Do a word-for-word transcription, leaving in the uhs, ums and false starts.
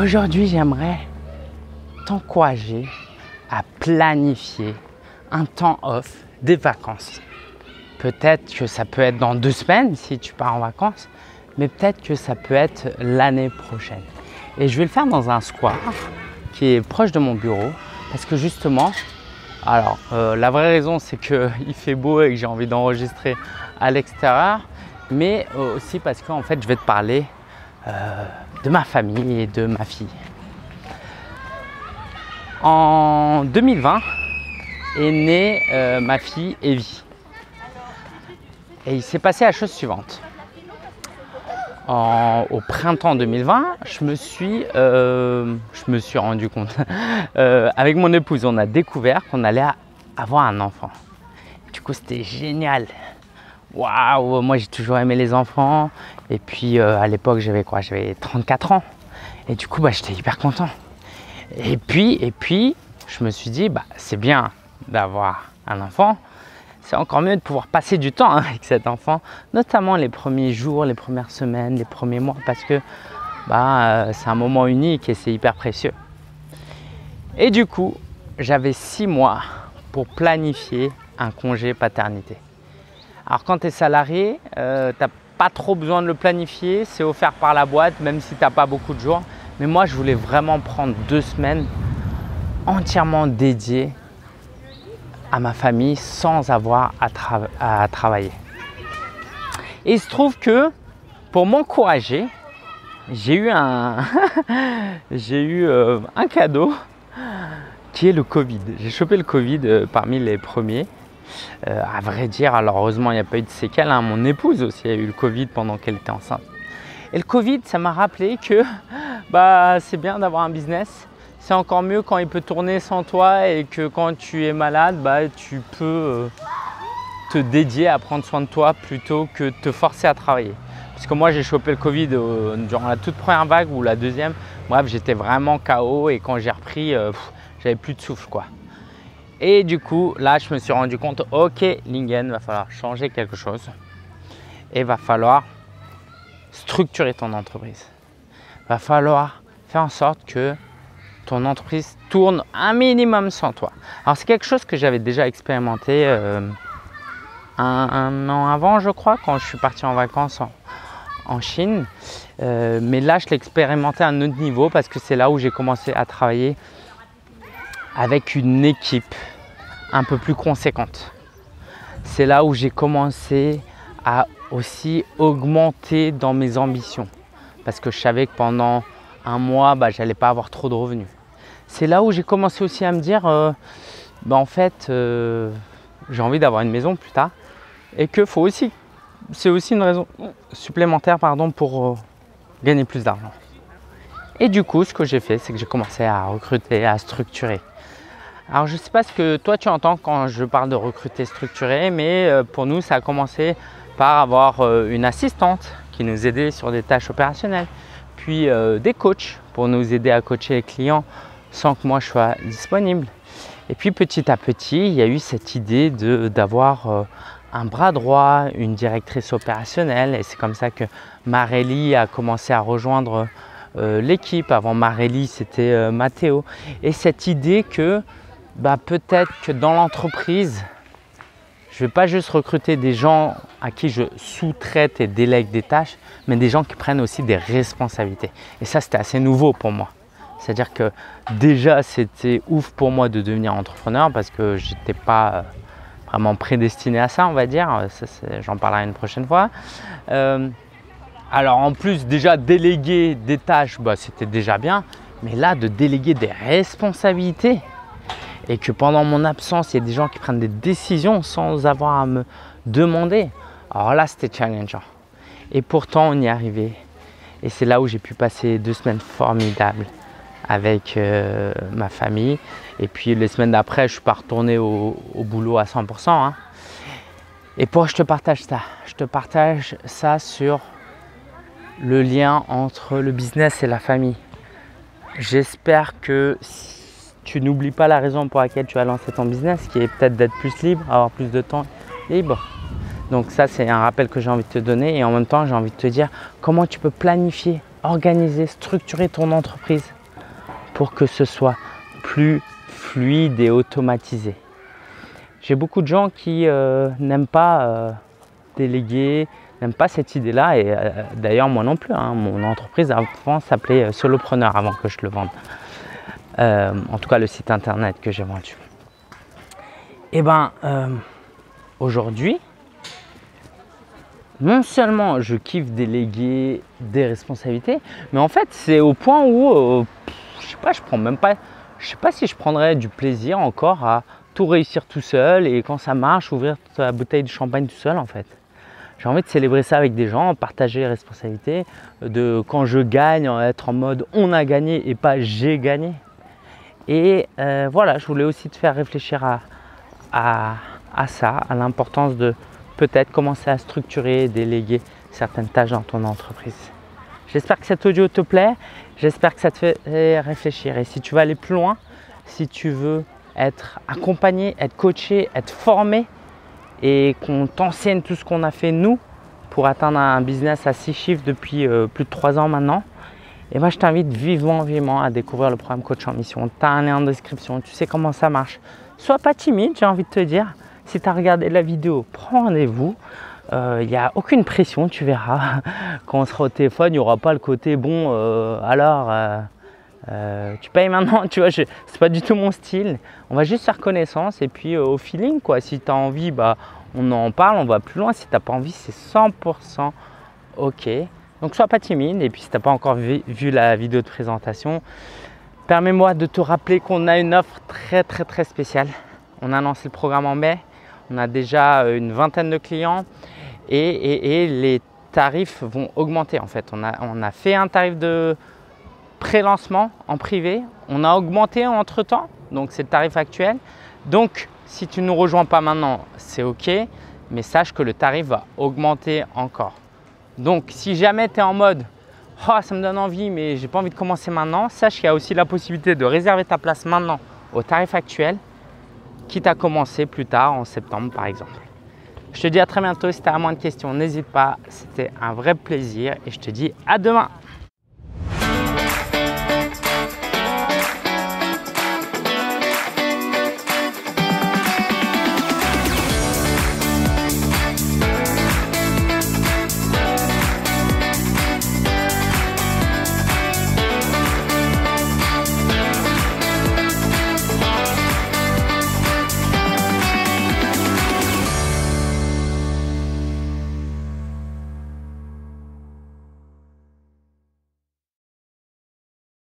Aujourd'hui, j'aimerais t'encourager à planifier un temps off, des vacances. Peut-être que ça peut être dans deux semaines si tu pars en vacances, mais peut-être que ça peut être l'année prochaine. Et je vais le faire dans un square qui est proche de mon bureau parce que justement, alors euh, la vraie raison c'est qu'il fait beau et que j'ai envie d'enregistrer à l'extérieur, mais euh, aussi parce qu'en fait je vais te parler euh, de ma famille et de ma fille. En deux mille vingt est née euh, ma fille Evie. Et il s'est passé la chose suivante. En, au printemps deux mille vingt, je me suis, euh, je me suis rendu compte, euh, avec mon épouse, on a découvert qu'on allait avoir un enfant. Du coup, c'était génial. Waouh, moi j'ai toujours aimé les enfants. Et puis euh, à l'époque, j'avais quoi? J'avais trente-quatre ans. Et du coup, bah, j'étais hyper content. Et puis, et puis, je me suis dit, bah, c'est bien d'avoir un enfant. C'est encore mieux de pouvoir passer du temps hein, avec cet enfant, notamment les premiers jours, les premières semaines, les premiers mois, parce que bah, euh, c'est un moment unique et c'est hyper précieux. Et du coup, j'avais six mois pour planifier un congé paternité. Alors quand tu es salarié, euh, tu n'as pas trop besoin de le planifier, c'est offert par la boîte, même si tu n'as pas beaucoup de jours. Mais moi, je voulais vraiment prendre deux semaines entièrement dédiées à ma famille sans avoir à, tra à travailler. Et il se trouve que pour m'encourager, j'ai eu un, j'ai eu euh, un cadeau qui est le Covid. J'ai chopé le Covid euh, parmi les premiers. Euh, à vrai dire, alors heureusement il n'y a pas eu de séquelles. Hein. Mon épouse aussi a eu le Covid pendant qu'elle était enceinte. Et le Covid, ça m'a rappelé que bah, c'est bien d'avoir un business. C'est encore mieux quand il peut tourner sans toi et que quand tu es malade, bah, tu peux euh, te dédier à prendre soin de toi plutôt que de te forcer à travailler. Parce que moi, j'ai chopé le Covid euh, durant la toute première vague ou la deuxième. Bref, j'étais vraiment K O et quand j'ai repris, euh, j'avais plus de souffle, quoi. Et du coup, là, je me suis rendu compte, ok, Lingen, il va falloir changer quelque chose et il va falloir structurer ton entreprise. Il va falloir faire en sorte que ton entreprise tourne un minimum sans toi. Alors c'est quelque chose que j'avais déjà expérimenté euh, un, un an avant, je crois, quand je suis parti en vacances en, en Chine. Euh, mais là, je l'ai expérimenté à un autre niveau parce que c'est là où j'ai commencé à travailler avec une équipe un peu plus conséquente. C'est là où j'ai commencé à aussi augmenter dans mes ambitions parce que je savais que pendant un mois, bah, j'allais pas avoir trop de revenus. C'est là où j'ai commencé aussi à me dire, euh, bah, en fait, euh, j'ai envie d'avoir une maison plus tard et que faut aussi, c'est aussi une raison supplémentaire pardon, pour euh, gagner plus d'argent. Et du coup, ce que j'ai fait, c'est que j'ai commencé à recruter, à structurer. Alors, je ne sais pas ce que toi tu entends quand je parle de recruter, structurer, mais euh, pour nous, ça a commencé par avoir euh, une assistante qui nous aidait sur des tâches opérationnelles. Puis euh, des coachs pour nous aider à coacher les clients sans que moi je sois disponible. Et puis petit à petit, il y a eu cette idée d'avoir euh, un bras droit, une directrice opérationnelle. Et c'est comme ça que Marélie a commencé à rejoindre euh, l'équipe. Avant Marélie, c'était euh, Mathéo. Et cette idée que bah, peut-être que dans l'entreprise, je ne vais pas juste recruter des gens à qui je sous-traite et délègue des tâches, mais des gens qui prennent aussi des responsabilités. Et ça, c'était assez nouveau pour moi. C'est-à-dire que déjà, c'était ouf pour moi de devenir entrepreneur parce que je n'étais pas vraiment prédestiné à ça, on va dire. J'en parlerai une prochaine fois. Euh, alors en plus, déjà déléguer des tâches, bah, c'était déjà bien. Mais là, de déléguer des responsabilités, et que pendant mon absence, il y a des gens qui prennent des décisions sans avoir à me demander. Alors là, c'était challengeant. Et pourtant, on y est arrivé. Et c'est là où j'ai pu passer deux semaines formidables avec euh, ma famille. Et puis les semaines d'après, je suis pas retourné au, au boulot à cent pour cent. Hein. Et pourquoi je te partage ça? Je te partage ça sur le lien entre le business et la famille. J'espère que tu n'oublies pas la raison pour laquelle tu as lancé ton business, qui est peut-être d'être plus libre, avoir plus de temps libre. Donc ça, c'est un rappel que j'ai envie de te donner et en même temps, j'ai envie de te dire comment tu peux planifier organiser, structurer ton entreprise pour que ce soit plus fluide et automatisé. J'ai beaucoup de gens qui euh, n'aiment pas euh, déléguer, n'aiment pas cette idée-là et euh, d'ailleurs moi non plus. Hein, mon entreprise avant s'appelait Solopreneur avant que je le vende. Euh, en tout cas le site internet que j'ai vendu. Et ben euh, aujourd'hui, non seulement je kiffe déléguer des responsabilités, mais en fait c'est au point où euh, je sais pas, je prends même pas, je sais pas si je prendrais du plaisir encore à tout réussir tout seul et quand ça marche ouvrir la bouteille de champagne tout seul en fait. J'ai envie de célébrer ça avec des gens, partager les responsabilités, de quand je gagne être en mode on a gagné et pas j'ai gagné. Et euh, voilà, je voulais aussi te faire réfléchir à, à, à ça, à l'importance de peut-être commencer à structurer et déléguer certaines tâches dans ton entreprise. J'espère que cet audio te plaît, j'espère que ça te fait réfléchir. Et si tu veux aller plus loin, si tu veux être accompagné, être coaché, être formé et qu'on t'enseigne tout ce qu'on a fait nous pour atteindre un business à six chiffres depuis euh, plus de trois ans maintenant, et moi je t'invite vivement, vivement à découvrir le programme Coach en Mission. Tu as un lien en description, tu sais comment ça marche. Sois pas timide, j'ai envie de te dire. Si tu as regardé la vidéo, prends rendez-vous. Il euh, n'y a aucune pression, tu verras. Quand on sera au téléphone, il n'y aura pas le côté bon, euh, alors euh, euh, tu payes maintenant, tu vois, c'est pas du tout mon style. On va juste faire connaissance et puis euh, au feeling, quoi. Si tu as envie, bah, on en parle, on va plus loin. Si tu n'as pas envie, c'est cent pour cent ok. Donc sois pas timide et puis si tu n'as pas encore vu, vu la vidéo de présentation, permets-moi de te rappeler qu'on a une offre très très très spéciale. On a lancé le programme en mai, on a déjà une vingtaine de clients et, et, et les tarifs vont augmenter en fait. On a, on a fait un tarif de pré-lancement en privé, on a augmenté entre temps, donc c'est le tarif actuel. Donc si tu ne nous rejoins pas maintenant, c'est ok, mais sache que le tarif va augmenter encore. Donc si jamais tu es en mode oh, ça me donne envie mais j'ai pas envie de commencer maintenant, sache qu'il y a aussi la possibilité de réserver ta place maintenant au tarif actuel, quitte à commencer plus tard en septembre par exemple. Je te dis à très bientôt. Si tu as moins de questions, n'hésite pas, c'était un vrai plaisir et je te dis à demain.